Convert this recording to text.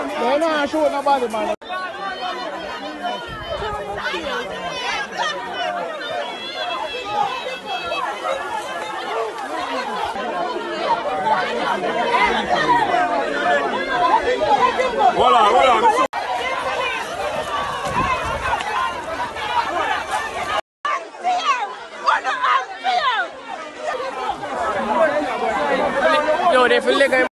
They're not shooting nobody, man. Voilà, voilà. Yo, they feel like